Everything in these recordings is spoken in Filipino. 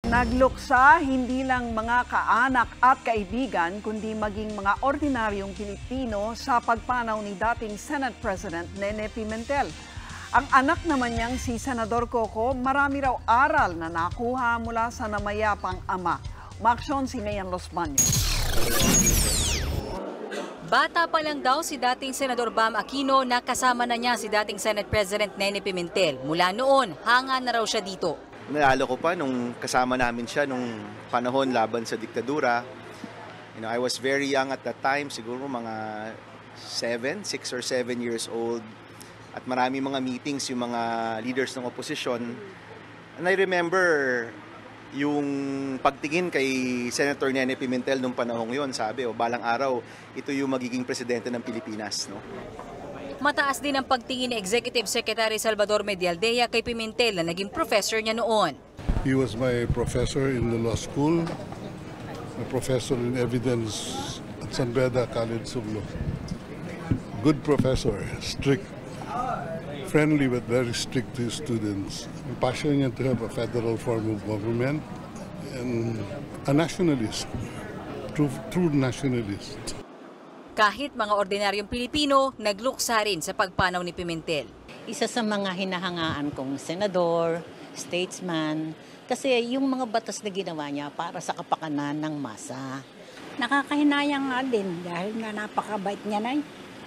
Nagluksa hindi lang mga kaanak at kaibigan kundi maging mga ordinaryong Pilipino sa pagpanaw ni dating Senate President Nene Pimentel. Ang anak naman niyang si Senador Coco, marami raw aral na nakuha mula sa namayapang ama. Maaksyon si Nean Los Baños. Bata pa lang daw si dating Senador Bam Aquino na kasama na niya si dating Senate President Nene Pimentel. Mula noon, hanga na raw siya dito. Naalala ko pa nung kasama namin siya nung panahon laban sa diktadura. I was very young at that time, siguro mga 6 or 7 years old. At marami mga meetings yung mga leaders ng opposition. And I remember yung pagtingin kay Senator Nene Pimentel nung panahong yon, sabi, balang araw, ito yung magiging presidente ng Pilipinas, no? Mataas din ang pagtingin ni Executive Secretary Salvador Medialdea kay Pimentel na naging professor niya noon. He was my professor in the law school, my professor in evidence at San Beda College Suglo. Good professor, strict, friendly but very strict to his students. Passionate to have a federal form of government and a nationalist, true nationalist. Kahit mga ordinaryong Pilipino, nagluksa rin sa pagpanaw ni Pimentel. Isa sa mga hinahangaan kong senador, statesman, kasi yung mga batas na ginawa niya para sa kapakanan ng masa. Nakakahinayang nga din dahil nga napakabait niya na.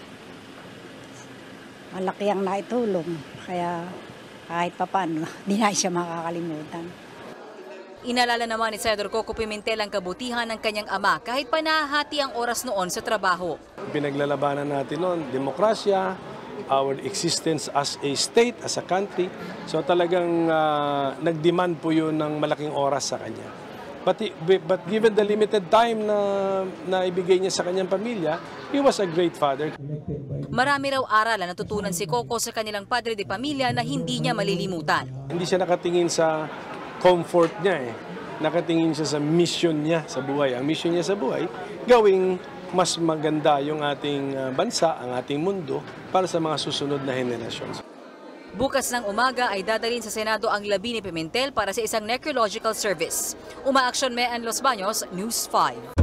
Malaki ang naitulong, kaya kahit papano, di na siya makakalimutan. Inalala naman ni Senador Coco Pimentel ang kabutihan ng kanyang ama kahit pa nahahati ang oras noon sa trabaho. Pinaglalabanan natin noon, demokrasya, our existence as a state, as a country. So talagang nag-demand po yun ng malaking oras sa kanya. But given the limited time na ibigay niya sa kanyang pamilya, he was a great father. Marami raw aral na natutunan si Coco sa kanilang padre de pamilya na hindi niya malilimutan. Hindi siya nakatingin sa comfort niya Nakatingin siya sa mission niya sa buhay. Ang mission niya sa buhay, gawing mas maganda yung ating bansa, ang ating mundo para sa mga susunod na henerasyon. Bukas ng umaga ay dadalhin sa Senado ang labi ni Pimentel para sa isang necrological service. Umaaksyon Mean Los Baños, News 5.